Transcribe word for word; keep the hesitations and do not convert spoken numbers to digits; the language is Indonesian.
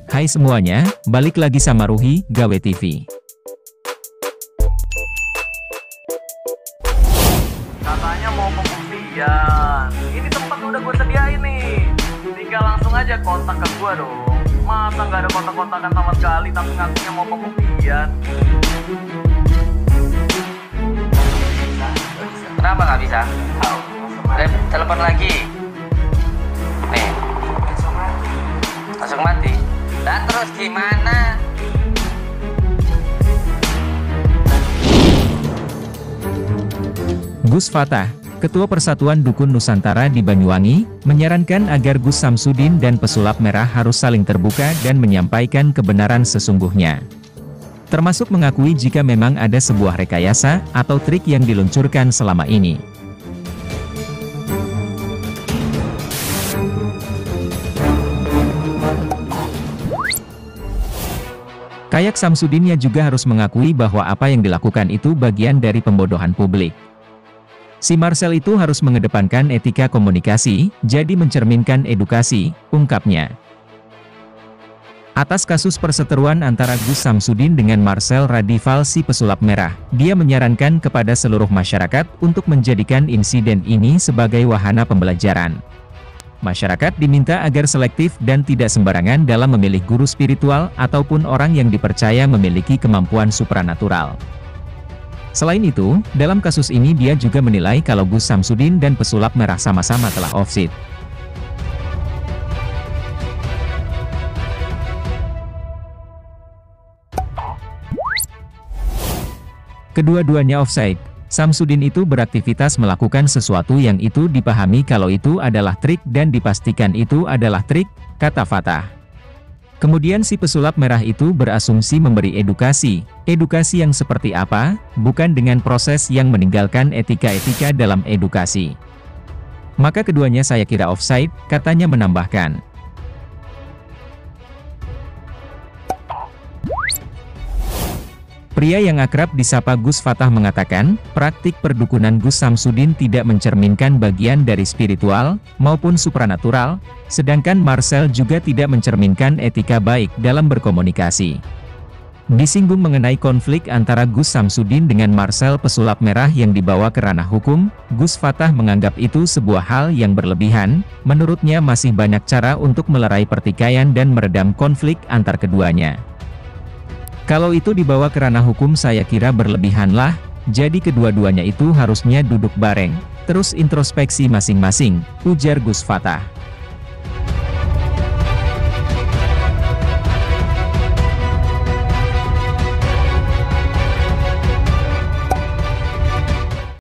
Hai semuanya, balik lagi sama Ruhy, Gawe T V. Katanya mau pembuktian. Ini tempat udah gue sediain nih. Tinggal langsung aja kontak ke gue dong. Masa nggak ada kontak-kontakan sama sekali tapi ngakunya mau pembuktian? Kenapa nggak bisa? Te- Telepon lagi. Nih. Langsung mati. Dan terus gimana? Gus Fatah, Ketua Persatuan Dukun Nusantara di Banyuwangi, menyarankan agar Gus Samsudin dan pesulap merah harus saling terbuka dan menyampaikan kebenaran sesungguhnya. Termasuk mengakui jika memang ada sebuah rekayasa atau trik yang diluncurkan selama ini. Kayak Samsudinnya juga harus mengakui bahwa apa yang dilakukan itu bagian dari pembodohan publik. Si Marcel itu harus mengedepankan etika komunikasi, jadi mencerminkan edukasi, ungkapnya. Atas kasus perseteruan antara Gus Samsudin dengan Marcel Radival si pesulap merah, dia menyarankan kepada seluruh masyarakat untuk menjadikan insiden ini sebagai wahana pembelajaran. Masyarakat diminta agar selektif dan tidak sembarangan dalam memilih guru spiritual ataupun orang yang dipercaya memiliki kemampuan supranatural. Selain itu, dalam kasus ini dia juga menilai kalau Gus Samsudin dan pesulap merah sama-sama telah offside. Kedua-duanya offside. Samsudin itu beraktivitas melakukan sesuatu yang itu dipahami kalau itu adalah trik dan dipastikan itu adalah trik, kata Fatah. Kemudian si pesulap merah itu berasumsi memberi edukasi. Edukasi yang seperti apa? Bukan dengan proses yang meninggalkan etika-etika dalam edukasi. Maka keduanya saya kira offside, katanya menambahkan. Pria yang akrab disapa Gus Fatah mengatakan, praktik perdukunan Gus Samsudin tidak mencerminkan bagian dari spiritual, maupun supranatural, sedangkan Marcel juga tidak mencerminkan etika baik dalam berkomunikasi. Disinggung mengenai konflik antara Gus Samsudin dengan Marcel pesulap merah yang dibawa ke ranah hukum, Gus Fatah menganggap itu sebuah hal yang berlebihan, menurutnya masih banyak cara untuk melerai pertikaian dan meredam konflik antar keduanya. Kalau itu dibawa ke ranah hukum saya kira berlebihan lah, jadi kedua-duanya itu harusnya duduk bareng, terus introspeksi masing-masing, ujar Gus Fatah.